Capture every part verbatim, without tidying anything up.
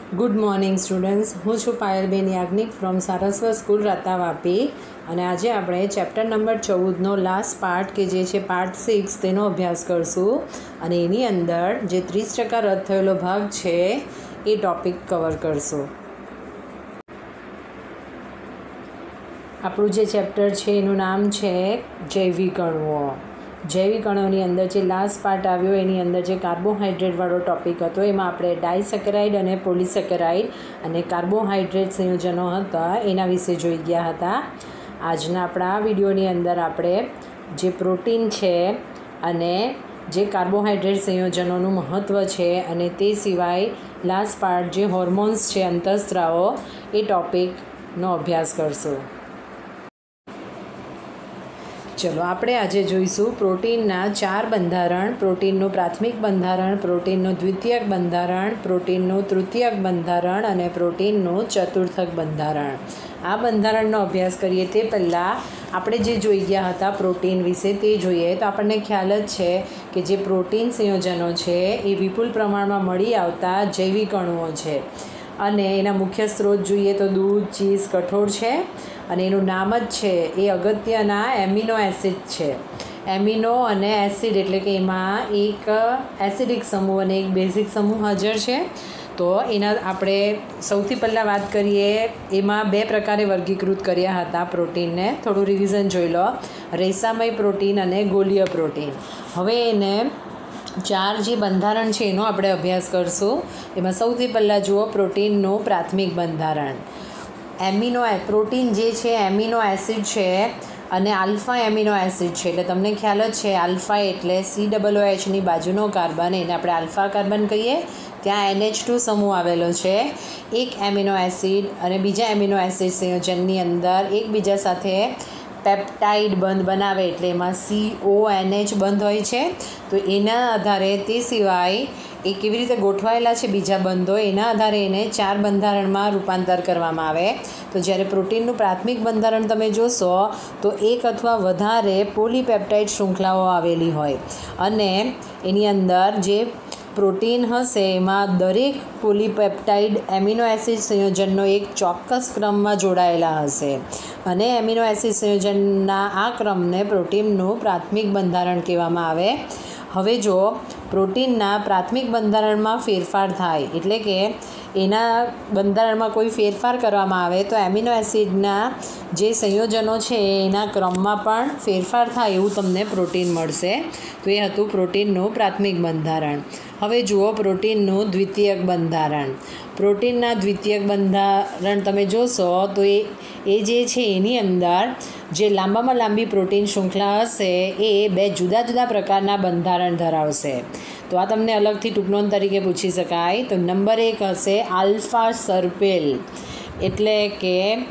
Good morning students. हूँ छूँ पायलबेन याज्ञिक फ्रॉम सारस्वत स्कूल रातावापी અને આજે આપણે ચેપ્ટર નંબર ચૌદનો લાસ્ટ પાર્ટ કે જે છે પાર્ટ સિક્સ તેનો અભ્યાસ કરશું અને એની અંદર જે ત્રીસ ટકા રદ થયેલો ભાગ છે એ ટૉપિક કવર કરશું। આપણું જે ચેપ્ટર છે એનું નામ છે જૈવિક અણુઓ। જૈવિક અણુઓની અંદર જે લાસ્ટ પાર્ટ આવ્યો એની અંદર જે કાર્બોહાઈડ્રેટવાળો ટૉપિક હતો એમાં આપણે ડાયસેકેરાઇડ અને પોલિસેકેરાઇડ અને કાર્બોહાઈડ્રેટ સંયોજનો હતા એના વિશે જોઈ ગયા હતા। આજના આપણા આ વિડીયોની અંદર આપણે જે પ્રોટીન છે અને જે કાર્બોહાઈડ્રેટ સંયોજનોનું મહત્ત્વ છે અને તે સિવાય લાસ્ટ પાર્ટ જે હોર્મોન્સ છે અંતઃસ્ત્રાવો એ ટૉપિકનો અભ્યાસ કરશું। ચલો આપણે આજે જોઈશું પ્રોટીનના ચાર બંધારણ। પ્રોટીનનું પ્રાથમિક બંધારણ, પ્રોટીનનું દ્વિતીયક બંધારણ, પ્રોટીનનું તૃતીયક બંધારણ અને પ્રોટીનનું ચતુર્થક બંધારણ। આ બંધારણનો અભ્યાસ કરીએ તે પહેલાં આપણે જે જોઈ ગયા હતા પ્રોટીન વિશે તે જોઈએ તો આપણને ખ્યાલ જ છે કે જે પ્રોટીન સંયોજનો છે એ વિપુલ પ્રમાણમાં મળી આવતા જૈવિક અણુઓ છે અને એના મુખ્ય સ્ત્રોત જોઈએ તો દૂધ, ચીઝ, કઠોળ છે અને એનું નામ જ છે એ અગત્યના એમિનો એસિડ છે। એમિનો અને એસિડ એટલે કે એમાં એક એસિડિક સમૂહ અને એક બેઝિક સમૂહ હાજર છે। તો એના આપણે સૌથી પહેલાં વાત કરીએ એમાં બે પ્રકારે વર્ગીકૃત કર્યા હતા પ્રોટીનને। થોડું રિવિઝન જોઈ લો, રેસામય પ્રોટીન અને ગોલીય પ્રોટીન। હવે એને ચાર જે બંધારણ છે એનો આપણે અભ્યાસ કરશું। એમાં સૌથી પહેલાં જુઓ પ્રોટીનનું પ્રાથમિક બંધારણ। એમિનો પ્રોટીન જે છે એમિનો એસિડ છે અને આલ્ફા એમિનો એસિડ છે એટલે તમને ખ્યાલ જ છે આલ્ફા એટલે સી ડબલ ઓ એચની બાજુનો કાર્બન એને આપણે આલ્ફા કાર્બન કહીએ। ત્યાં એન એચ ટુ સમૂહ આવેલો છે। એક એમિનો એસિડ અને બીજા એમિનો એસિડ સંયોજનની અંદર એકબીજા સાથે પેપ્ટાઇડ બંધ બનાવે એટલે એમાં સી ઓ એન એચ બંધ હોય છે। તો એના આધારે તે સિવાય એ કેવી રીતે ગોઠવાયેલા છે બીજા બંધો એના આધારે એને ચાર બંધારણમાં રૂપાંતર કરવામાં આવે। તો જ્યારે પ્રોટીનનું પ્રાથમિક બંધારણ તમે જોશો તો એક અથવા વધારે પોલીપેપ્ટાઇડ શૃંખલાઓ આવેલી હોય અને એની અંદર જે પ્રોટીન હશે એમાં દરેક પોલીપેપ્ટાઇડ એમિનો એસિડ સંયોજનનો એક ચોક્કસ ક્રમમાં જોડાયેલા હશે અને એમિનો એસિડ સંયોજનના આ ક્રમને પ્રોટીનનું પ્રાથમિક બંધારણ કહેવામાં આવે। હવે જો પ્રોટીનના પ્રાથમિક બંધારણમાં ફેરફાર થાય એટલે કે એના બંધારણમાં કોઈ ફેરફાર કરવામાં આવે તો એમિનો એસિડના જે સંયોજનો છે એના ક્રમમાં પણ ફેરફાર થાય એવું તમને પ્રોટીન મળશે। તો એ હતું પ્રોટીનનું પ્રાથમિક બંધારણ। હવે જુઓ પ્રોટીનનું દ્વિતીયક બંધારણ। પ્રોટીનના દ્વિતીયક બંધારણ તમે જોશો તો એ એ જે છે એની અંદર જે લાંબામાં લાંબી પ્રોટીન શૃંખલા હશે એ બે જુદા જુદા પ્રકારના બંધારણ ધરાવશે। તો આ તમને અલગથી ટૂંકનોંધ તરીકે પૂછી શકાય। તો નંબર એક હશે આલ્ફા સર્પેલ એટલે કે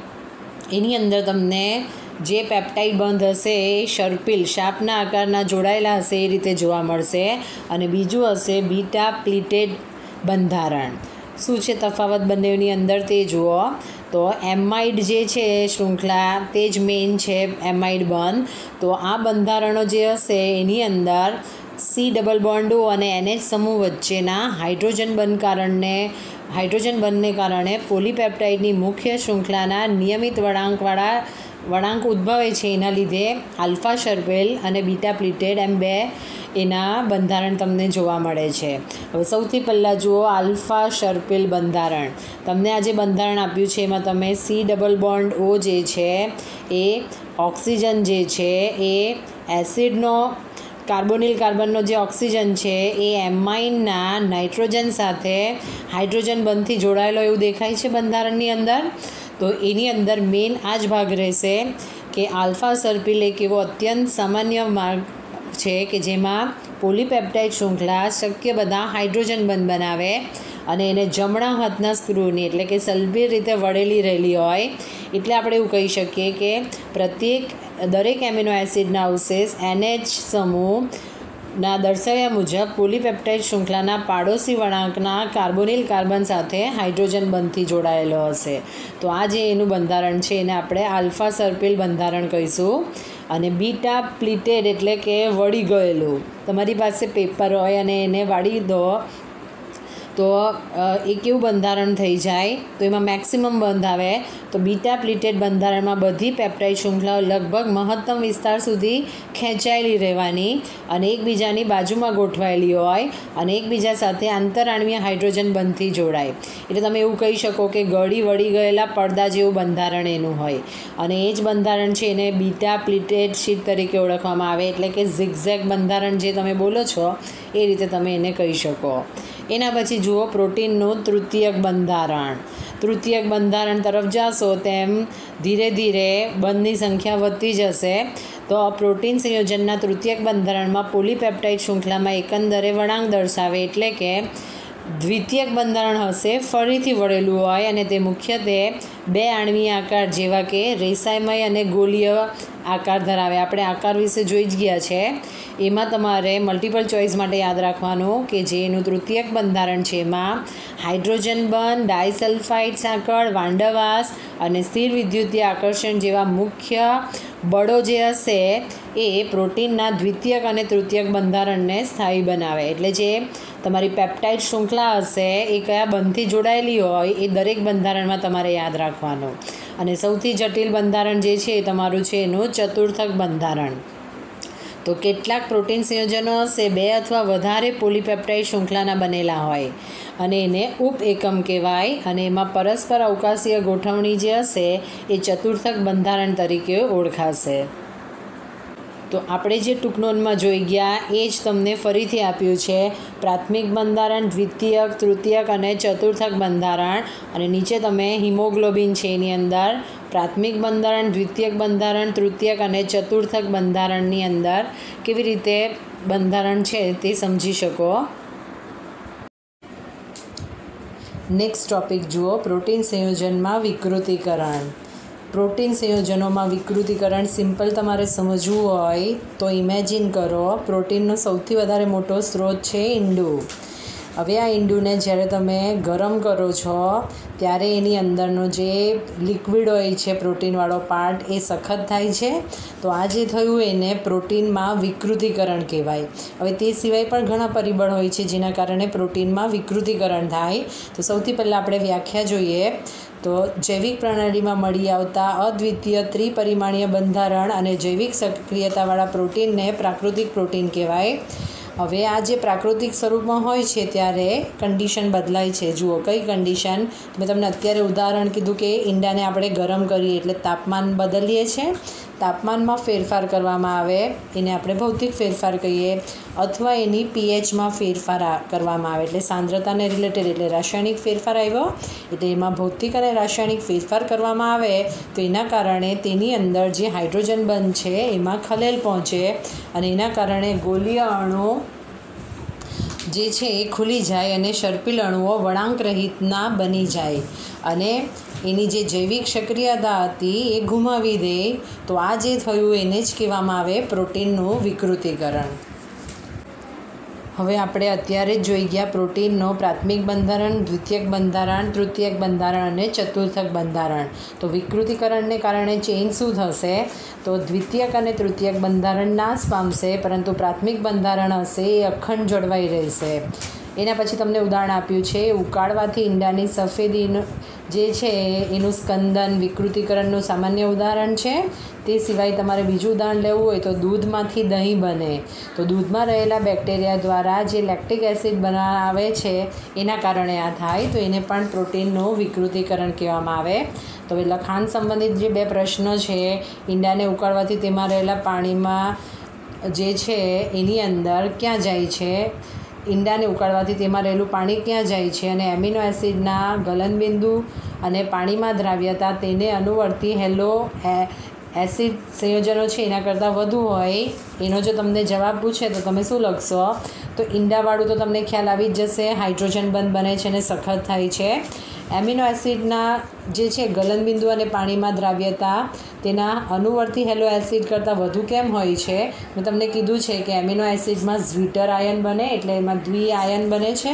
એની અંદર તમને જે પેપ્ટાઇડ બંધ હશે એ શર્પિલ શાર્પના આકારના જોડાયેલા હશે એ રીતે જોવા મળશે અને બીજું હશે બીટા પ્લિટેડ બંધારણ। શું છે તફાવત બંનેની અંદર તે જુઓ તો એમાઇડ જે છે શૃંખલા તે જ મેઇન છે એમાઇડ બંધ। તો આ બંધારણો જે હશે એની અંદર સી ડબલ બોન્ડ ઓ અને એન એચ સમૂહ વચ્ચેના હાઇડ્રોજન બંધ કારણને હાઇડ્રોજન બંધને કારણે પોલીપેપ્ટાઇડની મુખ્ય શૃંખલાના નિયમિત વળાંકવાળા વળાંક ઉદ્ભવે છે એના લીધે આલ્ફા શર્પેલ અને બીટા પ્લિટેડ એમ બે એના બંધારણ તમને જોવા મળે છે। હવે સૌથી પહેલાં જુઓ આલ્ફા શર્પેલ બંધારણ। તમને આ જે બંધારણ આપ્યું છે એમાં તમે સી ડબલ બોન્ડ ઓ જે છે એ ઓક્સિજન જે છે એ એસિડનો કાર્બોનિલ કાર્બનનો જે ઓક્સિજન છે એ એમાઇનના નાઇટ્રોજન સાથે હાઇડ્રોજન બંધથી જોડાયેલો એવું દેખાય છે બંધારણની અંદર। તો એની અંદર મેઇન આ જ ભાગ રહેશે કે આલ્ફા સર્પિલ એક એવો અત્યંત સામાન્ય માર્ગ છે કે જેમાં પોલીપેપ્ટાઇડ શૃંખલા શક્ય બધા હાઇડ્રોજન બંધ બનાવે અને એને જમણા હાથના સ્ક્રૂની એટલે કે સલભી રીતે વળેલી રહેલી હોય એટલે આપણે એવું કહી શકીએ કે પ્રત્યેક દરેક એમિનો એસિડના અવશેષ એન એચ સમૂહના દર્શાવ્યા મુજબ પોલીપેપ્ટાઇડ શૃંખલાના પાડોશી વળાંકના કાર્બોનિલ કાર્બન સાથે હાઇડ્રોજન બંધથી જોડાયેલો હશે। તો આ જે એનું બંધારણ છે એને આપણે આલ્ફા સર્પિલ બંધારણ કહીશું અને બીટા પ્લિટેડ એટલે કે વળી ગયેલું। તમારી પાસે પેપર હોય અને એને વાળી દો તો એ કેવું બંધારણ થઈ જાય, તો એમાં મેક્સિમમ બંધ આવે. તો બીટા પ્લીટેડ બંધારણમાં બધી પેપ્ટાઇડ શૃંખલાઓ લગભગ મહત્તમ વિસ્તાર સુધી ખેંચાયેલી રહેવાની અને એકબીજાની બાજુમાં ગોઠવાયેલી હોય અને એકબીજા સાથે આંતરઆણવીય હાઇડ્રોજન બંધથી જોડાય. એટલે તમે એવું કહી શકો કે ગળી વળી ગયેલા પડદા જેવું બંધારણ એનું હોય અને એ જ બંધારણ છે એને બીટા પ્લીટેડ શીટ તરીકે ઓળખવામાં આવે. એટલે કે ઝિગઝેગ બંધારણ જે તમે બોલો છો એ રીતે તમે એને કહી શકો. એના પછી જુઓ પ્રોટીનનું તૃતીયક બંધારણ. તૃતીયક બંધારણ તરફ જશો તેમ ધીરે ધીરે બંધની સંખ્યા વધતી જશે. તો પ્રોટીન સંયોજનના તૃતીયક બંધારણમાં પોલીપેપ્ટાઇડ શૃંખલામાં એકંદરે વળાંક દર્શાવે, એટલે કે દ્વિતીયક બંધારણ હશે ફરીથી વળેલું હોય અને તે મુખ્યત્વે બે આણવીય આકાર જેવા કે રેસાયમય અને ગોલીય આકાર ધરાવે. આપણે આકાર વિશે જોઈ જ ગયા છે. એમાં તમારે મલ્ટિપલ ચોઇસ માટે યાદ રાખવાનું કે જે એનું તૃતીયક બંધારણ છે એમાં હાઇડ્રોજન બંધ, ડાયસલ્ફાઇડ સાંકળ, વાંડવાસ અને સ્થિર વિદ્યુતીય આકર્ષણ જેવા મુખ્ય બળો જે હશે એ પ્રોટીનના દ્વિતીયક અને તૃતીયક બંધારણને સ્થાયી બનાવે. એટલે જે તમારી પેપ્ટાઇડ શૃંખલા હશે એ કયા બંધથી જોડાયેલી હોય એ દરેક બંધારણમાં તમારે યાદ રાખવાનું. અને સૌથી જટિલ બંધારણ જે છે એ તમારું છે એનું ચતુર્થક બંધારણ. તો કેટલાક પ્રોટીન સંયોજનો હશે બે અથવા વધારે પોલીપેપ્ટાઇડ શૃંખલાના બનેલા હોય અને એને ઉપ એકમ કહેવાય અને એમાં પરસ્પર અવકાશીય ગોઠવણી જે હશે એ ચતુર્થક બંધારણ તરીકે ઓળખાશે. તો આપણે જે ટૂંકનોંધમાં જોઈ ગયા એ જ તમને ફરીથી આપ્યું છે. પ્રાથમિક બંધારણ, દ્વિતીયક, તૃતીયક અને ચતુર્થક બંધારણ. અને નીચે તમે હિમોગ્લોબિન છે એની અંદર પ્રાથમિક બંધારણ, દ્વિતીયક બંધારણ, તૃતીયક અને ચતુર્થક બંધારણની અંદર કેવી રીતે બંધારણ છે તે સમજી શકો. નેક્સ્ટ ટોપિક જુઓ, પ્રોટીન સંયોજનમાં વિકૃતિકરણ. પ્રોટીન સંયોજનોમાં વિકૃતિકરણ સિમ્પલ તમારે સમજવું હોય તો ઇમેજિન કરો પ્રોટીનનો સૌથી વધારે મોટો સ્ત્રોત છે ઈંડું. હવે આ ઈંડુને જ્યારે તમે ગરમ કરો છો ત્યારે એની અંદરનો જે લિક્વિડ હોય છે પ્રોટીનવાળો પાર્ટ એ સખત થાય છે. તો આ જે થયું એને પ્રોટીનમાં વિકૃતિકરણ કહેવાય. હવે તે સિવાય પણ ઘણા પરિબળ હોય છે જેના કારણે પ્રોટીનમાં વિકૃતિકરણ થાય. તો સૌથી પહેલાં આપણે વ્યાખ્યા જોઈએ તો જૈવિક પ્રણાલીમાં મળી આવતા અદ્વિતીય ત્રિપરિમાણીય બંધારણ અને જૈવિક સક્રિયતાવાળા પ્રોટીનને પ્રાકૃતિક પ્રોટીન કહેવાય. હવે આ જે પ્રાકૃતિક સ્વરૂપમાં હોય છે ત્યારે કન્ડિશન બદલાય છે. જુઓ કઈ કન્ડિશન, મેં તમને અત્યારે ઉદાહરણ કીધું કે ઈંડાને આપણે ગરમ કરીએ એટલે તાપમાન બદલીએ છીએ. તાપમાનમાં ફેરફાર કરવામાં આવે એને આપણે ભૌતિક ફેરફાર કહીએ અથવા એની પીએચમાં ફેરફાર કરવામાં આવે એટલે સાંદ્રતાને રિલેટેડ એટલે રાસાયણિક ફેરફાર આવ્યો એટલે એમાં ભૌતિક અને રાસાયણિક ફેરફાર કરવામાં આવે તો એના કારણે તેની અંદર જે હાઇડ્રોજન બંધ છે એમાં ખલેલ પહોંચે અને એના કારણે ગોલીય અણુ જે છે એ ખુલી જાય અને સર્પિલ અણુઓ વળાંક રહિતના બની જાય અને એની જે જૈવિક સક્રિયતા હતી એ ગુમાવી દે. તો આ જે થયું એને જ કહેવામાં આવે પ્રોટીનનું વિકૃતિકરણ. હવે આપણે અત્યારે જ જોઈ ગયા પ્રોટીનનો પ્રાથમિક બંધારણ, દ્વિતીયક બંધારણ, તૃતીયક બંધારણ અને ચતુર્થક બંધારણ. તો વિકૃતિકરણને કારણે ચેન્જ શું થશે તો દ્વિતીયક અને તૃતીયક બંધારણ નાશ પામશે પરંતુ પ્રાથમિક બંધારણ હશે એ અખંડ જળવાઈ રહેશે. એના પછી તમને ઉદાહરણ આપ્યું છે ઉકાળવાથી ઈંડાની સફેદીનું જે છે એનું સ્કંદન વિકૃતિકરણનું સામાન્ય ઉદાહરણ છે. તે સિવાય તમારે બીજું ઉદાહરણ લેવું હોય તો દૂધમાંથી દહીં બને તો દૂધમાં રહેલા બેક્ટેરિયા દ્વારા જે લેક્ટિક એસિડ બનાવે છે એના કારણે આ થાય તો એને પણ પ્રોટીનનું વિકૃતિકરણ કહેવામાં આવે. તો હવે લખાણ સંબંધિત જે બે પ્રશ્નો છે, ઈંડાને ઉકાળવાથી તેમાં રહેલા પાણીમાં જે છે એની અંદર ક્યાં જાય છે, ઈંડાને ઉકાળવાથી તેમાં રહેલું પાણી ક્યાં જાય છે અને એમિનો એસિડના ગલનબિંદુ અને પાણીમાં દ્રાવ્યતા તેને અનુવર્તી હેલો એસિડ સંયોજનો છે એના કરતાં વધુ હોય એનો જો તમને જવાબ પૂછે તો તમે શું લખશો તો ઈંડાવાળું તો તમને ખ્યાલ આવી જ જશે, હાઇડ્રોજન બંધ બને છે અને સખત થાય છે. એમિનો એસિડના જે છે ગલનબિંદુ અને પાણીમાં દ્રાવ્યતા તેના અનુવર્તી હેલો એસિડ કરતાં વધુ કેમ હોય છે? મેં તમને કીધું છે કે એમિનો એસિડમાં ઝ્વિટર આયન બને એટલે એમાં દ્વિ આયન બને છે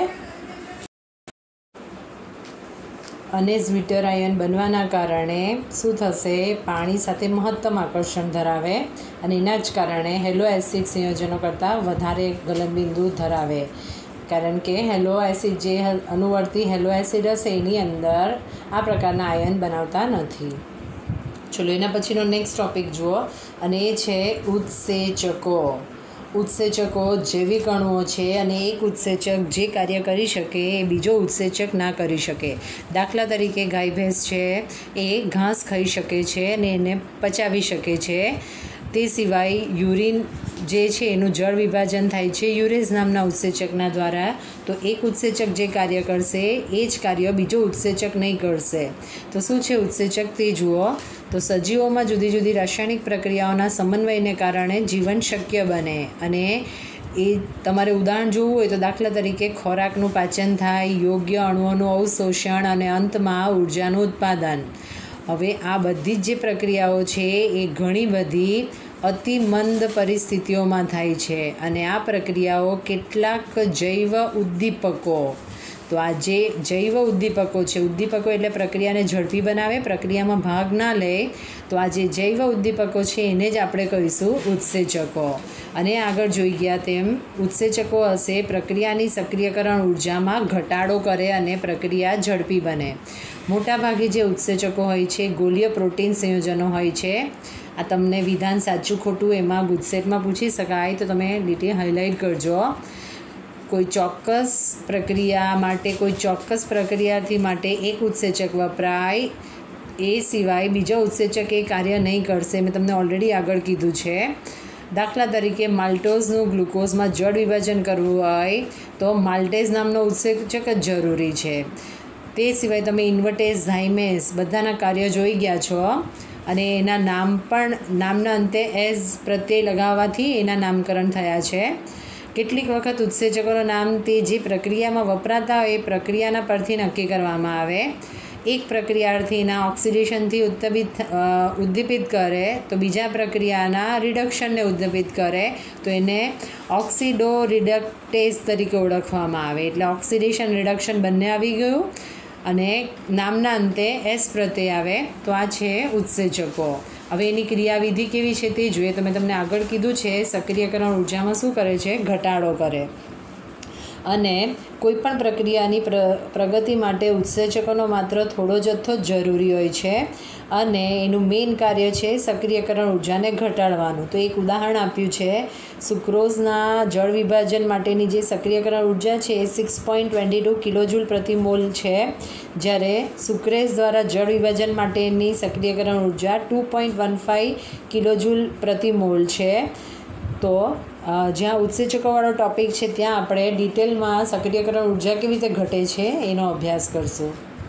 અને ઝ્વિટર આયન બનવાના કારણે શું થશે પાણી સાથે મહત્તમ આકર્ષણ ધરાવે અને એના જ કારણે હેલો એસિડ સંયોજનો કરતાં વધારે ગલનબિંદુ ધરાવે. કારણ કે હેલો એસિડ જે અનુવર્તી હેલો એસિડ હશે એની અંદર આ પ્રકારના આયન બનાવતા નથી. ચલો એના પછીનો નેક્સ્ટ ટોપિક જુઓ, અને એ છે ઉત્સેચકો. ઉત્સેચકો જૈવિક અણુઓ છે, અને એક ઉત્સેચક જે કાર્ય કરી શકે એ બીજો ઉત્સેચક ના કરી શકે. દાખલા તરીકે ગાય ભેંસ છે એ ઘાસ ખાઈ શકે છે અને એને પચાવી શકે છે. તે સિવાય યુરિન જે છે એનું જળ વિભાજન થાય છે યુરેઝ નામના ઉત્સેચકના દ્વારા. તો એક ઉત્સેચક જે કાર્ય કરશે એ જ કાર્ય બીજો ઉત્સેચક નહીં કરશે. તો શું છે ઉત્સેચક તે જુઓ. તો સજીવોમાં જુદી જુદી રાસાયણિક પ્રક્રિયાઓના સમન્વયને કારણે જીવન શક્ય બને. અને એ તમારે ઉદાહરણ જોવું હોય તો દાખલા તરીકે ખોરાકનું પાચન થાય, યોગ્ય અણુઓનું અવશોષણ અને અંતમાં ઉર્જાનું ઉત્પાદન. હવે આ બધી જ જે પ્રક્રિયાઓ છે એ ઘણી બધી અતિ મંદ પરિસ્થિતિઓમાં થાય છે, અને આ પ્રક્રિયાઓ કેટલાક જૈવ ઉદ્દીપકો, તો આ જે જૈવ ઉદ્દીપકો છે, ઉદ્દીપકો એટલે પ્રક્રિયાને ઝડપી બનાવે, પ્રક્રિયામાં ભાગ ના લે, તો આ જે જૈવ ઉદ્દીપકો છે એને જ આપણે કહીશું ઉત્સેચકો. અને આગળ જોઈ ગયા તેમ ઉત્સેચકો હશે પ્રક્રિયાની સક્રિયકરણ ઉર્જામાં ઘટાડો કરે અને પ્રક્રિયા ઝડપી બને. મોટાભાગે જે ઉત્સેચકો હોય છે ગોલીય પ્રોટીન સંયોજનો હોય છે. આ તમને વિધાન સાચું ખોટું એમાં ગુજસેટમાં પૂછી શકાય, તો તમે ડિટેલ હાઇલાઇટ કરજો. કોઈ ચોક્કસ પ્રક્રિયા માટે કોઈ ચોક્કસ પ્રક્રિયાથી માટે એક ઉત્સેચક વપરાય, એ સિવાય બીજો ઉત્સેચક એ કાર્ય નહીં કરશે. મેં તમને ઓલરેડી આગળ કીધું છે. દાખલા તરીકે માલ્ટોઝનું ગ્લુકોઝમાં જળ વિભાજન કરવું હોય તો માલ્ટેઝ નામનો ઉત્સેચક જ જરૂરી છે. તે સિવાય તમે ઇન્વર્ટેઝ, ઝાઇમેઝ બધાના કાર્ય જોઈ ગયા છો, અને એના નામ પણ નામના અંતે એઝ પ્રત્યય લગાવવાથી એના નામકરણ થયા છે. કેટલીક વખત ઉત્સેચકોનું નામ તે જે પ્રક્રિયામાં વપરાતા હોય એ પ્રક્રિયાના પરથી નક્કી કરવામાં આવે. એક પ્રક્રિયાર્થીના ઓક્સિડેશનથી ઉદ્દીપિત ઉદ્દીપિત કરે તો બીજા પ્રક્રિયાના રિડક્શનને ઉદ્દીપિત કરે, તો એને ઓક્સિડો રિડક્ટેઝ તરીકે ઓળખવામાં આવે. એટલે ઓક્સિડેશન રિડક્શન બંને આવી ગયું, અને નામના અંતે એસ પ્રત્યય આવે, તો આ છે ઉત્સેચકો. હવે એની ક્રિયાવિધિ કેવી છે તે જોઈએ. તો મેં તમને આગળ કીધું છે સક્રિયકરણ ઉર્જામાં શું કરે છે, ઘટાડો કરે. અને કોઈપણ પ્રક્રિયાની પ્ર પ્રગતિ માટે ઉત્સેચકોનો માત્ર થોડો જથ્થો જ જરૂરી હોય છે, અને એનું મેઇન કાર્ય છે સક્રિયકરણ ઉર્જાને ઘટાડવાનું. તો એક ઉદાહરણ આપ્યું છે, સુક્રોઝના જળ વિભાજન માટેની જે સક્રિયકરણ ઉર્જા છે એ six point twenty two kilojoule પ્રતિ મોલ છે, જ્યારે સુક્રેઝ દ્વારા જળ વિભાજન માટેની સક્રિયકરણ ઉર્જા two point one five kilojoule પ્રતિ મોલ છે. તો જ્યાં ઉત્સેચકોવાળો ટૉપિક છે ત્યાં આપણે ડિટેલમાં સક્રિયકરણ ઉર્જા કેવી રીતે ઘટે છે એનો અભ્યાસ કરશું.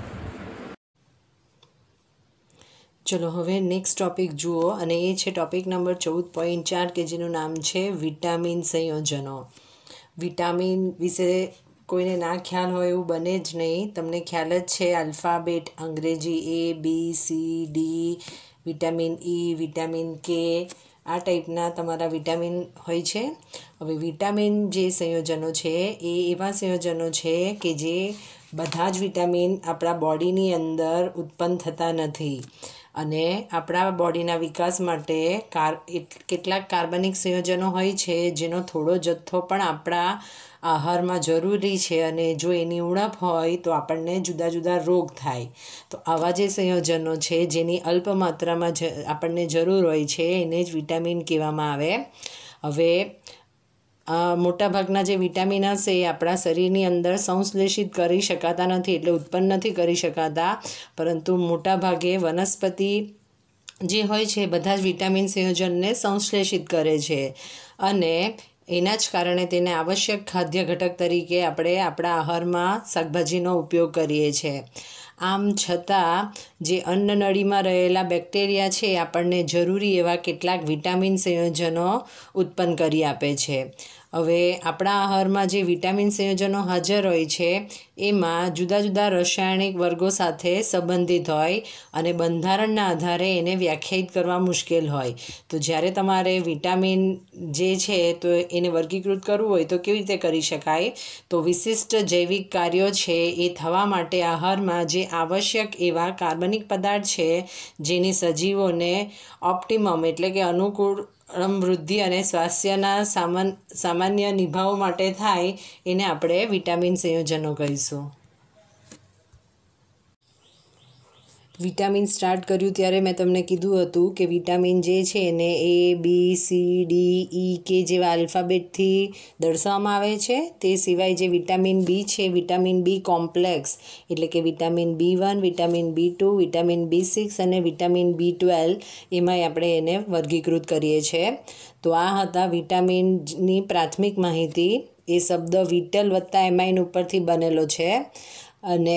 ચલો હવે નેક્સ્ટ ટૉપિક જુઓ, અને એ છે ટૉપિક નંબર ચૌદ પોઈન્ટ ચાર કે જેનું નામ છે વિટામિન સંયોજનો. વિટામિન વિશે કોઈને ના ખ્યાલ હોય એવું બને જ નહીં. તમને ખ્યાલ જ છે આલ્ફાબેટ અંગ્રેજી A B C D, vitamin E, vitamin K, આ ટાઈપના તમારા વિટામિન હોય છે. હવે વિટામિન જે સંયોજનો છે એ એવા સંયોજનો છે કે જે બધા જ વિટામિન આપણા બોડીની અંદર ઉત્પન્ન થતા નથી, અને આપણા બોડીના વિકાસ માટે કાર કેટલાક કાર્બનિક સંયોજનો હોય છે જેનો થોડો જથ્થો પણ આપણા આહારમાં જરૂરી છે, અને જો એની ઉણપ હોય તો આપણને જુદા જુદા રોગ થાય. તો આવા જે સંયોજનો છે જેની અલ્પ માત્રામાં જ આપણને જરૂર હોય છે એને જ વિટામિન કહેવામાં આવે. હવે મોટાભાગના જે વિટામિન હશે એ આપણા શરીરની અંદર સંશ્લેષિત કરી શકાતા નથી, એટલે ઉત્પન્ન નથી કરી શકાતા, પરંતુ મોટાભાગે વનસ્પતિ જે હોય છે બધા જ વિટામિન સંયોજનને સંશ્લેષિત કરે છે, અને એના જ કારણે તેને આવશ્યક ખાદ્ય ઘટક તરીકે આપણે આપણા આહારમાં શાકભાજીનો ઉપયોગ કરીએ છીએ. આમ છતાં જે અન્નનળીમાં રહેલા બેક્ટેરિયા છે આપણને જરૂરી એવા કેટલાક વિટામિન સંયોજનો ઉત્પન્ન કરી આપે છે. હવે આપણા આહારમાં જે વિટામિન સંયોજનો હાજર હોય છે એમાં જુદા જુદા રાસાયણિક વર્ગો સાથે સંબંધિત હોય, અને બંધારણના આધારે એને વ્યાખ્યાયિત કરવા મુશ્કેલ હોય. તો જ્યારે તમારે વિટામિન જે છે તો એને વર્ગીકૃત કરવું હોય તો કેવી રીતે કરી શકાય? તો વિશિષ્ટ જૈવિક કાર્યો છે એ થવા માટે આહારમાં જે આવશ્યક એવા કાર્બનિક પદાર્થ છે જેની સજીવોને ઓપ્ટિમમ એટલે કે અનુકૂળ વૃદ્ધિ અને સ્વાસ્થ્યના સામાન સામાન્ય નિભાવ માટે થાય એને આપણે વિટામિન સંયોજનો કહીશું. વિટામિન સ્ટાર્ટ કર્યું ત્યારે મેં તમને કીધું હતું કે વિટામિન જે છે એને એ બી સી ડી ઈ કે જેવા આલ્ફાબેટથી દર્શાવવામાં આવે છે. તે સિવાય જે વિટામિન બી છે, વિટામિન બી કોમ્પ્લેક્સ એટલે કે vitamin B one, vitamin B two, vitamin B six અને વિટામિન બી ટ્વેલ્વ એમાંય આપણે એને વર્ગીકૃત કરીએ છીએ. તો આ હતા વિટામિનની પ્રાથમિક માહિતી. એ શબ્દ વિટલ વત્તા એમાઇન ઉપરથી બનેલો છે અને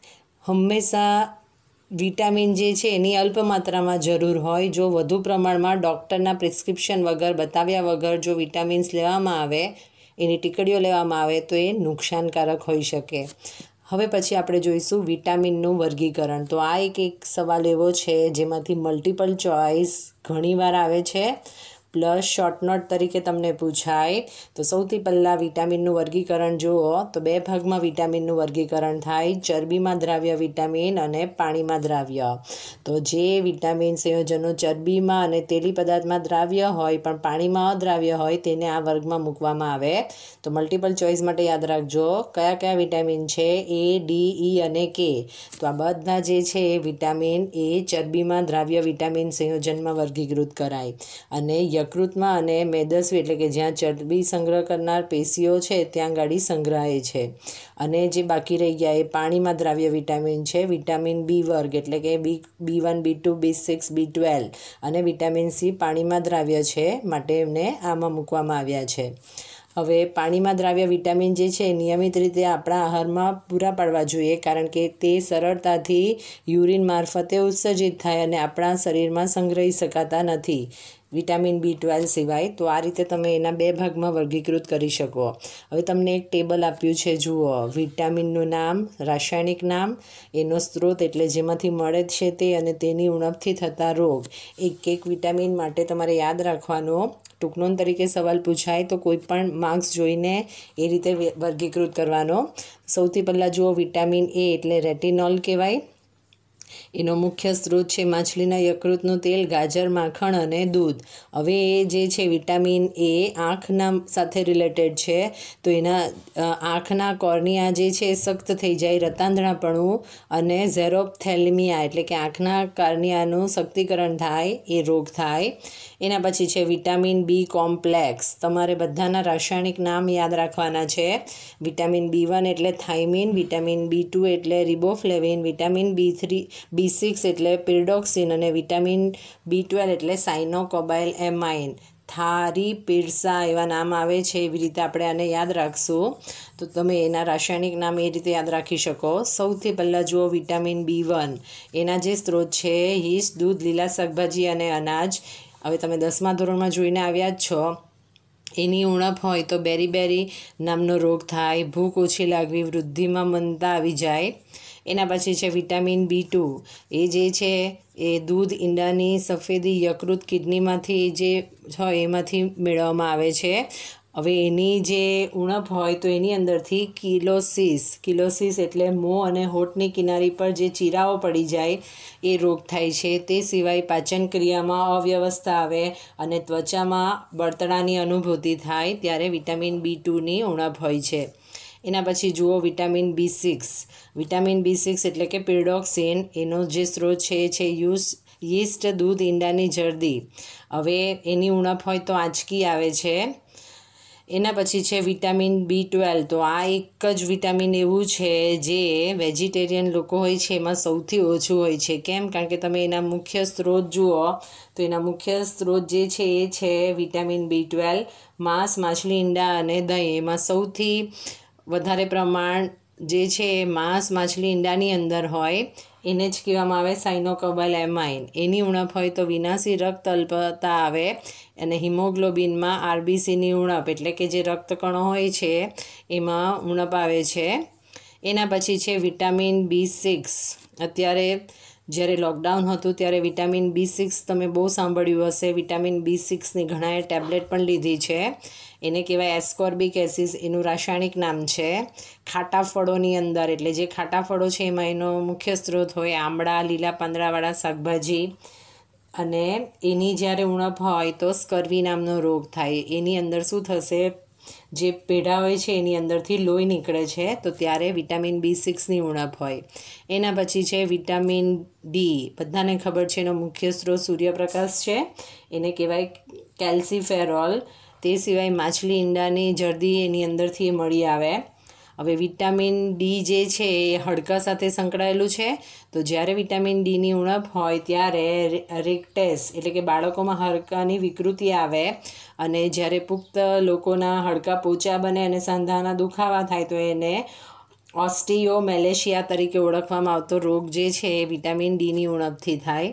હંમેશા વિટામિન જે છે એની અલ્પ માત્રામાં જરૂર હોય. જો વધુ પ્રમાણમાં ડૉક્ટરના પ્રિસ્ક્રિપ્શન વગર, બતાવ્યા વગર જો વિટામિન્સ લેવામાં આવે, એની ટીકડીઓ લેવામાં આવે તો એ નુકસાનકારક હોઈ શકે. હવે પછી આપણે જોઈશું વિટામિનનું વર્ગીકરણ. તો આ એક એક સવાલ એવો છે જેમાંથી મલ્ટિપલ ચોઇસ ઘણીવાર આવે છે પ્લસ શોર્ટ નોટ તરીકે તમને પૂછાય. તો સૌથી પહેલાં વિટામિનનું વર્ગીકરણ જુઓ તો બે ભાગમાં વિટામિનનું વર્ગીકરણ થાય: ચરબીમાં દ્રાવ્ય વિટામિન અને પાણીમાં દ્રાવ્ય. તો જે વિટામિન સંયોજનો ચરબીમાં અને તેલી પદાર્થમાં દ્રાવ્ય હોય પણ પાણીમાં અદ્રાવ્ય હોય તેને આ વર્ગમાં મૂકવામાં આવે. તો મલ્ટિપલ ચોઇસ માટે યાદ રાખજો કયા કયા વિટામિન છે: એ, ડી, ઈ અને કે. તો આ બધા જે છે એ વિટામિન એ ચરબીમાં દ્રાવ્ય વિટામિન સંયોજનમાં વર્ગીકૃત કરાય અને યકૃતમાં અને મેદસ્વી એટલે કે જ્યાં ચરબી સંગ્રહ કરનાર પેશીઓ છે ત્યાં ગાડી સંગ્રહાય છે. અને જે બાકી રહી ગયા એ પાણીમાં દ્રાવ્ય વિટામિન છે. વિટામિન બી વર્ગ એટલે કે B B one, B two, B six, B twelve અને વિટામિન સી પાણીમાં દ્રાવ્ય છે માટે એમને આમાં મૂકવામાં આવ્યા છે. હવે પાણીમાં દ્રાવ્ય વિટામિન જે છે નિયમિત રીતે આપણા આહારમાં પૂરા પાડવા જોઈએ કારણ કે તે સરળતાથી યુરિન મારફતે ઉત્સર્જિત થાય અને આપણા શરીરમાં સંગ્રહી શકાતા નથી વિટામિન બી ટ્વેલ્વ સિવાય. તો આ રીતે તમે એના બે ભાગમાં વર્ગીકૃત કરી શકો. હવે તમને એક ટેબલ આપ્યું છે, જુઓ. વિટામિનનું નામ, રાસાયણિક નામ, એનો સ્ત્રોત એટલે જેમાંથી મળે છે તે અને તેની ઉણપથી થતા રોગ. એક એક વિટામિન માટે તમારે યાદ રાખવાનો. ટૂંકનોંધ તરીકે સવાલ પૂછાય તો કોઈ પણ માર્ક્સ જોઈને એ રીતે વર્ગીકૃત કરવાનો. સૌથી પહેલાં જુઓ વિટામિન એ એટલે રેટિનોલ કહેવાય. એનો મુખ્ય સ્ત્રોત છે માછલીના યકૃતનું તેલ, ગાજર, માખણ અને દૂધ. હવે એ જે છે વિટામિન એ આંખના સાથે રિલેટેડ છે. તો એના આંખના કોર્નિયા જે છે એ સખ્ત થઈ જાય, રતાંધણાપણું અને ઝેરોપ્થેલ્મિયા એટલે કે આંખના કાર્નિયાનું સક્તિકરણ થાય, એ રોગ થાય. એના પછી છે વિટામિન બી કોમ્પ્લેક્સ. તમારે બધાના રાસાયણિક નામ યાદ રાખવાના છે. વિટામિન બી વન એટલે થાઇમિન, વિટામિન બી ટુ એટલે riboflavin, vitamin B three B six એટલે પિરિડોક્સિન અને વિટામિન બી ટ્વેલ્વ એટલે સાયનોકોબાઇલ એમાઇન. થારી પીરસા એવા નામ આવે છે. એવી રીતે આપણે આને યાદ રાખશું તો તમે એના રાસાયણિક નામ એ રીતે યાદ રાખી શકો. સૌથી પહેલાં જુઓ વિટામિન બી વન. એના જે સ્ત્રોત છે યીસ્ટ, દૂધ, લીલા શાકભાજી અને અનાજ. હવે તમે દસમા ધોરણમાં જોઈને આવ્યા જ છો. એની ઉણપ હોય તો બેરી બેરી નામનો રોગ થાય, ભૂખ ઓછી લાગવી, વૃદ્ધિમાં મંદતા આવી જાય. એના પછી છે વિટામિન બી ટુ. એ જે છે એ દૂધ, ઈંડાની સફેદી, યકૃત, કિડનીમાંથી જે હોય એમાંથી મેળવવામાં આવે છે. હવે એની જે ઉણપ હોય તો એની અંદરથી કિલોસિસ કિલોસિસ એટલે મોં અને હોઠની કિનારી પર જે ચીરાઓ પડી જાય એ રોગ થાય છે. તે સિવાય પાચન ક્રિયામાં અવ્યવસ્થા આવે અને ત્વચામાં બળતરાની અનુભૂતિ થાય ત્યારે વિટામિન બી ટુની ઉણપ હોય છે. એના પછી જુઓ vitamin B six. Vitamin B six એટલે કે પિરિડોક્સિન. એનો જે સ્ત્રોત છે એ છે યુસ યીસ્ટ, દૂધ, ઈંડાની જરદી. હવે એની ઉણપ હોય તો આંચકી આવે છે. એના પછી છે વિટામિન બી ટ્વેલ્વ. તો આ એક જ વિટામિન એવું છે જે વેજીટેરિયન લોકો હોય છે એમાં સૌથી ઓછું હોય છે. કેમ? કારણ કે તમે એના મુખ્ય સ્ત્રોત જુઓ તો એના મુખ્ય સ્ત્રોત જે છે એ છે વિટામિન બી ટ્વેલ્વ. માંસ, માછલી, ઈંડા અને દહીં. એમાં સૌથી વધારે પ્રમાણ જે છે માંસ, માછલી, ઈંડાની અંદર હોય એને જ કહેવામાં આવે સાયનોકોબાઇલ એમાઇન. એની ઉણપ હોય તો વિનાશી રક્ત અલ્પતા આવે અને હિમોગ્લોબિનમાં આરબીસીની ઉણપ એટલે કે જે રક્તકણો હોય છે એમાં ઉણપ આવે છે. એના પછી છે વિટામિન બી સિક્સ. અત્યારે જ્યારે લોકડાઉન હતું ત્યારે વિટામિન બી સિક્સ તમે બહુ સાંભળ્યું હશે. વિટામિન બી સિક્સની ઘણાએ ટેબ્લેટ પણ લીધી છે. એને કહેવાય એસ્કોર્બિક એસિડ. એનું રાસાયણિક નામ છે. ખાટા ફળોની અંદર એટલે જે ખાટા ફળો છે એમાં એનો મુખ્ય સ્ત્રોત હોય આંબળા, લીલા પાંદડાવાળા શાકભાજી અને એની જ્યારે ઉણપ હોય તો સ્કર્વી નામનો રોગ થાય. એની અંદર શું થશે, જે પેઢા હોય છે એની અંદરથી લોહી નીકળે છે, તો ત્યારે વિટામિન બી સિક્સની ઉણપ હોય. એના પછી છે વિટામિન ડી. બધાને ખબર છે એનો મુખ્ય સ્ત્રોત સૂર્યપ્રકાશ છે, એને કહેવાય કેલ્સીફેરોલ. તે સિવાય માછલી ઈંડાની જરદી એની અંદરથી મળી આવે. હવે વિટામિન ડી જે છે એ હાડકાં સાથે સંકળાયેલું છે, તો જ્યારે વિટામિન ડીની ઉણપ હોય ત્યારે રેક્ટેસ એટલે કે બાળકોમાં હાડકાની વિકૃતિ આવે, અને જ્યારે પુખ્ત લોકોના હાડકાં પોચા બને અને સાંધાના દુખાવા થાય તો એને ઓસ્ટિયોમેલેશિયા તરીકે ઓળખવામાં આવતો રોગ જે છે એ વિટામિન ડીની ઉણપથી થાય.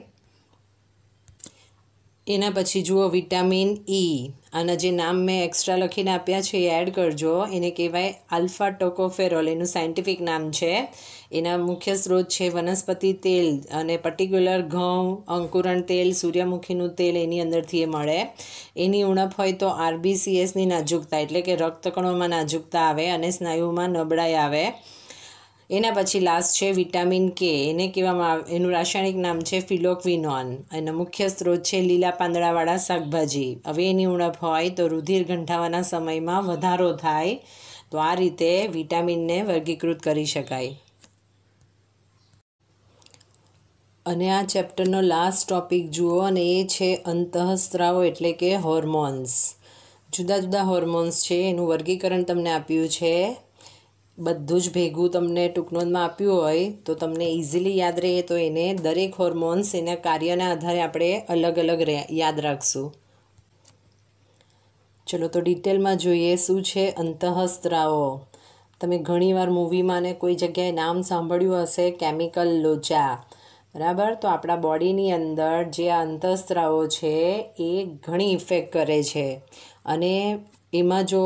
એના પછી જુઓ વિટામિન ઈ. આના જે નામ મેં એક્સ્ટ્રા લખીને આપ્યા છે એ એડ કરજો. એને કહેવાય આલ્ફા ટોકોફેરોલ, એનું સાયન્ટિફિક નામ છે. એના મુખ્ય સ્ત્રોત છે વનસ્પતિ તેલ, અને પર્ટિક્યુલર ઘઉં, અંકુરણ તેલ, સૂર્યમુખીનું તેલ એની અંદરથી એ મળે. એની ઉણપ હોય તો આરબીસીએસની નાજુકતા એટલે કે રક્તકણોમાં નાજુકતા આવે અને સ્નાયુમાં નબળાઈ આવે. એના પછી લાસ્ટ છે વિટામિન કે. એને કહેવામાં આવે, એનું રાસાયણિક નામ છે ફિલોક્વિનોન. એનો મુખ્ય સ્ત્રોત છે લીલા પાંદડાવાળા શાકભાજી. હવે એની ઉણપ હોય તો રુધિર ગંઠાવાના સમયમાં વધારો થાય. તો આ રીતે વિટામિનને વર્ગીકૃત કરી શકાય. અને આ ચેપ્ટરનો લાસ્ટ ટોપિક જુઓ, અને એ છે અંતઃસ્ત્રાવો એટલે કે હોર્મોન્સ. જુદા જુદા હોર્મોન્સ છે, એનું વર્ગીકરણ તમને આપ્યું છે. બધું જ ભેગું તમને ટૂંકનોંધમાં આપ્યું હોય તો તમને ઇઝીલી યાદ રહે. તો એને દરેક હોર્મોન્સ એના કાર્યના આધારે આપણે અલગ અલગ યાદ રાખશું. ચલો તો ડિટેલમાં જોઈએ શું છે અંતઃસ્ત્રાવો. તમે ઘણીવાર મૂવીમાં ને કોઈ જગ્યાએ નામ સાંભળ્યું હશે, કેમિકલ લોચા, બરાબર. તો આપણા બોડીની અંદર જે આ અંતઃસ્ત્રાવો છે એ ઘણી ઇફેક્ટ કરે છે, અને એમાં જો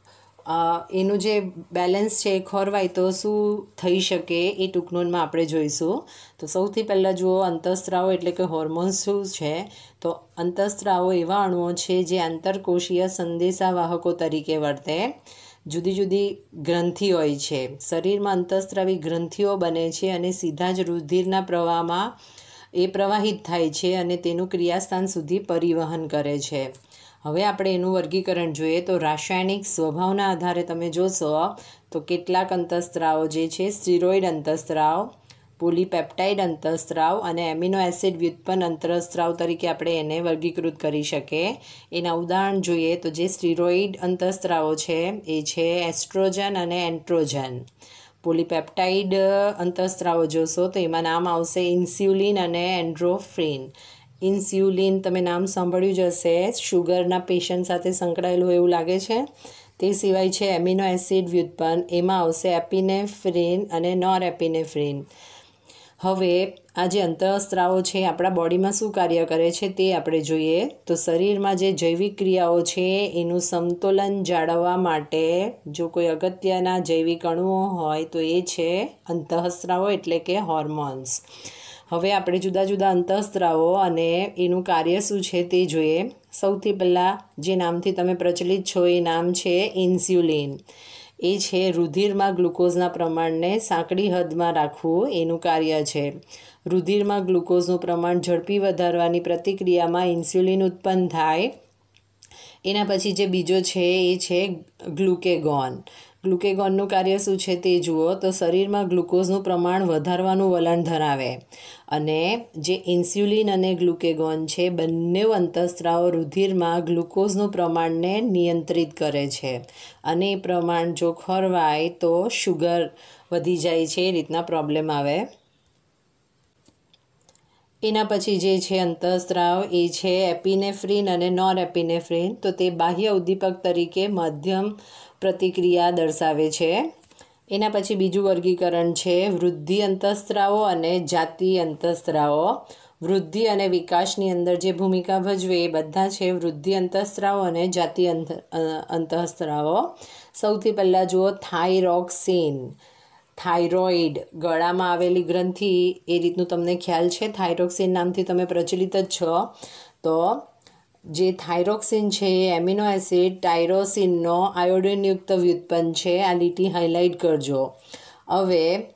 એનું જે બેલેન્સ છે એ ખોરવાય તો શું થઈ શકે એ ટૂંકનોંધમાં આપણે જોઈશું. તો સૌથી પહેલાં જુઓ અંતઃસ્ત્રાવો એટલે કે હોર્મોન્સ શું છે. તો અંતઃસ્ત્રાવો એવા અણુઓ છે જે આંતરકોષીય સંદેશાવાહકો તરીકે વર્તે. જુદી જુદી ગ્રંથિ હોય છે. શરીરમાં અંતઃસ્ત્રાવી ગ્રંથિઓ બને છે અને સીધા જ રુધિરના પ્રવાહમાં એ પ્રવાહિત થાય છે અને તેનું ક્રિયાસ્થાન સુધી પરિવહન કરે છે. હવે આપણે એનું વર્ગીકરણ જોઈએ તો રાસાયણિક સ્વભાવના આધારે તમે જોશો તો કેટલાક અંતઃસ્ત્રાવો જે છે સ્ટીરોઇડ અંતઃસ્ત્રાવ, પોલીપેપ્ટાઇડ અંતઃસ્ત્રાવ અને એમિનો એસિડ વ્યુત્પન્ન અંતઃસ્ત્રાવ તરીકે આપણે એને વર્ગીકૃત કરી શકીએ. એના ઉદાહરણ જોઈએ તો જે સ્ટીરોઇડ અંતઃસ્ત્રાવો છે એ છે એસ્ટ્રોજન અને એન્ટ્રોજન. પોલીપેપ્ટાઇડ અંતઃસ્ત્રાવો જોશો તો એમાં નામ આવશે ઇન્સ્યુલિન અને એન્ડ્રોફ્રિન. ઇન્સ્યુલિન તમે નામ સાંભળ્યું જ હશે, શુગરના પેશન્ટ સાથે સંકળાયેલું એવું લાગે છે. તે સિવાય છે એમિનો એસિડ વ્યુત્પન્ન, એમાં આવશે એપિનેફ્રિન અને નોર એપિનેફ્રિન. હવે આ જે અંતઃસ્ત્રાવો છે આપણા બોડીમાં શું કાર્ય કરે છે તે આપણે જોઈએ. તો શરીરમાં જે જૈવિક ક્રિયાઓ છે એનું સમતોલન જાળવવા માટે જો કોઈ અગત્યના જૈવિક અણુઓ હોય તો એ છે અંતઃસ્ત્રાવો એટલે કે હોર્મોન્સ. હવે આપણે જુદા જુદા અંતઃસ્ત્રાવો અને એનું કાર્ય શું છે તે જોઈએ. સૌથી પહેલાં જે નામથી તમે પ્રચલિત છો એ નામ છે ઇન્સ્યુલિન. એ છે રુધિરમાં ગ્લુકોઝના પ્રમાણને સાંકડી હદમાં રાખવું એનું કાર્ય છે. રુધિરમાં ગ્લુકોઝનું પ્રમાણ ઝડપી વધારવાની પ્રતિક્રિયામાં ઇન્સ્યુલિન ઉત્પન્ન થાય. એના પછી જે બીજો છે એ છે ગ્લુકેગોન. ગ્લુકેગોનનું કાર્ય શું છે તે જુઓ. તો શરીરમાં ગ્લુકોઝનું પ્રમાણ વધારવાનું વલણ ધરાવે, અને જે ઇન્સ્યુલિન અને ગ્લુકેગોન છે બંને અંતઃસ્ત્રાવો રુધિરમાં ગ્લુકોઝનું પ્રમાણને નિયંત્રિત કરે છે, અને એ પ્રમાણ જો ખોરવાય તો શુગર વધી જાય છે, એ રીતના પ્રોબ્લેમ આવે. એના પછી જે છે અંતઃસ્ત્રાવ એ છે એપિનેફ્રિન અને નોર એપિનેફ્રિન. તો તે બાહ્ય ઉદ્દીપક તરીકે મધ્યમ પ્રતિક્રિયા દર્શાવે છે. એના પછી બીજું વર્ગીકરણ છે વૃદ્ધિ અંતઃસ્ત્રાવો અને જાતિ અંતઃસ્ત્રાવો. વૃદ્ધિ અને વિકાસની અંદર જે ભૂમિકા ભજવે એ બધા છે વૃદ્ધિ અંતઃસ્ત્રાવો અને જાતિ અંતઃસ્ત્રાવો. સૌથી પહેલાં જુઓ થાઇરોક્સિન. થાઇરોઇડ ગળામાં આવેલી ગ્રંથિ એ રીતનું તમને ખ્યાલ છે. થાઇરોક્સિન નામથી તમે પ્રચલિત જ છો. તો જે થાઇરોક્સિન છે એ એમિનો એસિડ ટાયરોસિનનો આયોડિનયુક્ત વ્યુત્પન્ન છે. આ લીટી હાઇલાઇટ કરજો. હવે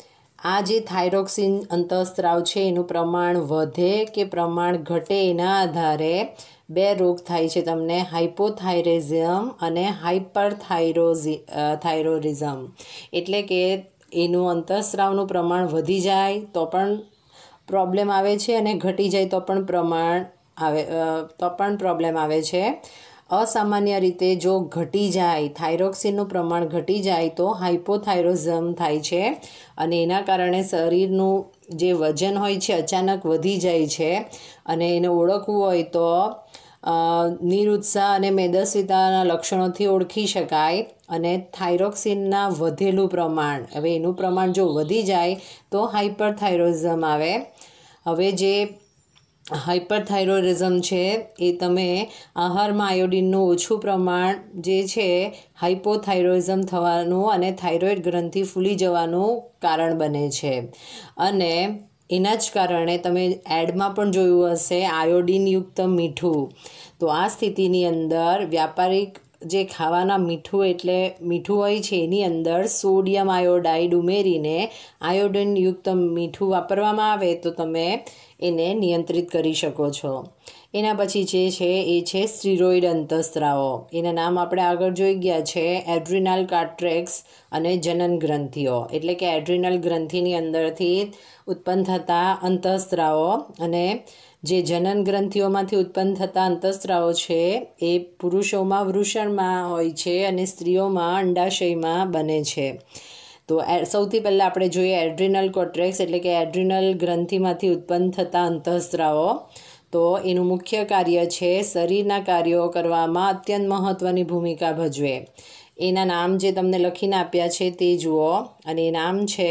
આ જે થાઇરોક્સિન અંતઃસ્ત્રાવ છે એનું પ્રમાણ વધે કે પ્રમાણ ઘટે એના આધારે બે રોગ થાય છે તમને, હાઇપોથાઇરેઝિયમ અને હાઇપરથાઇરોઝી થાઇરોરિઝમ. એટલે કે એનું અંતઃસ્રાવનું પ્રમાણ વધી જાય તો પણ પ્રોબ્લેમ આવે છે અને ઘટી જાય તો પણ પ્રમાણ આવે તો પણ પ્રોબ્લેમ આવે છે. અસામાન્ય રીતે જો ઘટી જાય, થાઇરોક્સિનનું પ્રમાણ ઘટી જાય તો હાઇપોથાઇરોઝિયમ થાય છે અને એના કારણે શરીરનું જે વજન હોય છે અચાનક વધી જાય છે અને એને ઓળખવું હોય તો નિરુત્સાહ અને મેદસ્વીતાના લક્ષણોથી ઓળખી શકાય. અને થાઇરોક્સિનના વધેલું પ્રમાણ, હવે એનું પ્રમાણ જો વધી જાય તો હાઇપરથાઇરોઇઝમ આવે. હવે જે હાઇપરથાઇરોઇડિઝમ છે એ તમે આહારમાં આયોડિનનું ઓછું પ્રમાણ જે છે હાઇપોથાઇરોઇઝમ થવાનું અને થાઇરોઇડ ગ્રંથિ ફૂલી જવાનું કારણ બને છે. અને એના જ કારણે તમે એડમાં પણ જોયું હશે આયોડિનયુક્ત મીઠું. તો આ સ્થિતિની અંદર વ્યાપારિક જે ખાવાના મીઠું એટલે મીઠું હોય છે એની અંદર સોડિયમ આયોડાઇડ ઉમેરીને આયોડિનયુક્ત મીઠું વાપરવામાં આવે તો તમે એને નિયંત્રિત કરી શકો છો. એના પછી જે છે એ છે સ્ટીરોઇડ અંતઃસ્ત્રાવો. એના નામ આપણે આગળ જોઈ ગયા છે, એડ્રિનલ કાર્ટ્રેક્સ અને જનન ગ્રંથિઓ. એટલે કે એડ્રિનલ ગ્રંથિની અંદરથી ઉત્પન્ન થતા અંતઃસ્ત્રાવો અને જે જનન ગ્રંથિઓમાંથી ઉત્પન્ન થતા અંતઃસ્ત્રાવો છે એ પુરુષોમાં વૃષણમાં હોય છે અને સ્ત્રીઓમાં અંડાશયમાં બને છે. તો સૌથી પહેલાં આપણે જોઈએ એડ્રિનલ કોર્ટેક્સ એટલે કે એડ્રિનલ ગ્રંથિમાંથી ઉત્પન્ન થતા અંતઃસ્ત્રાવો. તો એનું મુખ્ય કાર્ય છે શરીરના કાર્યો કરવામાં અત્યંત મહત્ત્વની ભૂમિકા ભજવે. એના નામ જે તમને લખીને આપ્યા છે તે જુઓ, અને એ નામ છે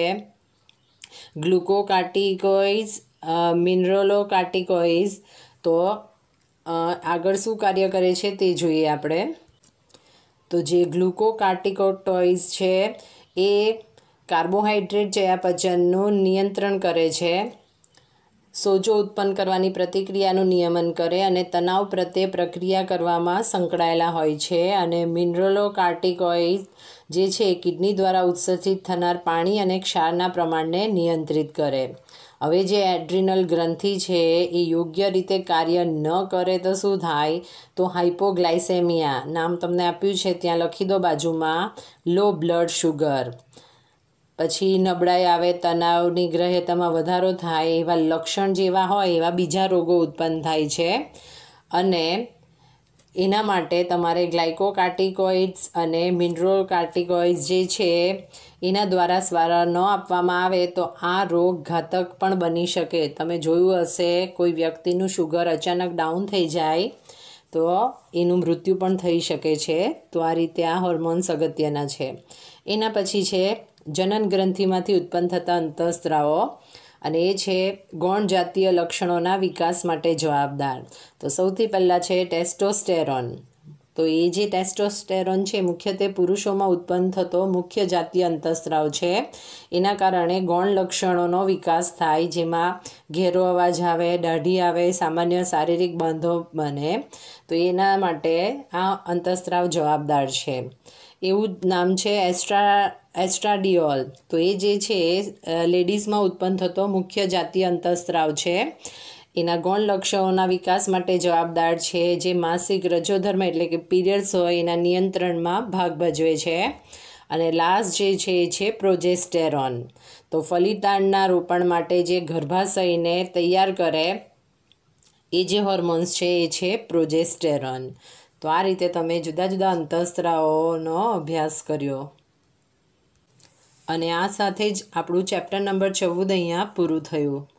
ગ્લુકોકાર્ટિકોઇડ્સ, મિનરલોકાર્ટિકોઇડ્સ. તો આગળ શું કાર્ય કરે છે તે જોઈએ આપણે. તો જે ગ્લુકોકાર્ટિકોઇડ્સ છે એ કાર્બોહાઈડ્રેટ ચયાપચયનું નિયંત્રણ કરે છે, સોજો ઉત્પન્ન કરવાની પ્રતિક્રિયાનું નિયમન કરે અને તણાવ પ્રત્યે પ્રક્રિયા કરવામાં સંકળાયેલા હોય છે. અને મિનરલોકાર્ટિકોઇડ્સ જે છે કિડની દ્વારા ઉત્સર્જિત થનાર પાણી અને ક્ષારના પ્રમાણને નિયંત્રિત કરે. હવે જે એડ્રિનલ ગ્રંથિ છે એ યોગ્ય રીતે કાર્ય ન કરે તો શું થાય? તો હાઇપોગ્લાયસેમિયા નામ તમને આપ્યું છે ત્યાં લખી દો બાજુમાં, લો બ્લડ શુગર. પછી નબળાઈ આવે, તણાવની ગ્રહ્યતામાં વધારો થાય, એવા લક્ષણ જેવા હોય એવા બીજા રોગો ઉત્પન્ન થાય છે. અને એના માટે તમારે ગ્લાયકોકાર્ટિકોઇડ્સ અને મિનરલોકાર્ટિકોઇડ્સ જે છે એના દ્વારા સારવાર ન આપવામાં આવે તો આ રોગ ઘાતક પણ બની શકે. તમે જોયું હશે કોઈ વ્યક્તિનું શુગર અચાનક ડાઉન થઈ જાય તો એનું મૃત્યુ પણ થઈ શકે છે. તો આ રીતે આ હોર્મોન્સ અગત્યના છે. એના પછી છે જનન ગ્રંથિમાંથી ઉત્પન્ન થતા અંતઃસ્ત્રાવો, અને એ છે ગૌણ જાતીય લક્ષણોના વિકાસ માટે જવાબદાર. તો સૌથી પહેલાં છે ટેસ્ટોસ્ટેરોન. તો એ જે ટેસ્ટોસ્ટેરોન છે મુખ્યત્વે પુરુષોમાં ઉત્પન્ન થતો મુખ્ય જાતીય અંતઃસ્ત્રાવ છે. એના કારણે ગૌણ લક્ષણોનો વિકાસ થાય, જેમાં ઘેરો અવાજ આવે, દાઢી આવે, સામાન્ય શારીરિક બાંધો બને. તો એના માટે આ અંતઃસ્ત્રાવ જવાબદાર છે. એવું નામ છે એસ્ટ્રા એસ્ટ્રાડિયોલ. તો એ જે છે લેડીઝમાં ઉત્પન્ન થતો મુખ્ય જાતીય અંતઃસ્ત્રાવ છે. એના ગૌણ લક્ષણોના વિકાસ માટે જવાબદાર છે, જે માસિક રજોધર્મ એટલે કે પીરિયડ્સ હોય એના નિયંત્રણમાં ભાગ ભજવે છે. અને લાસ્ટ જે છે એ છે પ્રોજેસ્ટેરોન. તો ફલિતાંડના રોપણ માટે જે ગર્ભાશયને તૈયાર કરે એ જે હોર્મોન્સ છે એ છે પ્રોજેસ્ટેરોન. તો આ રીતે તમે જુદા જુદા અંતઃસ્ત્રાવોનો અભ્યાસ કર્યો. અને આ સાથે જ આપણું ચેપ્ટર નંબર ચૌદ અહીંયા પૂરું થયું.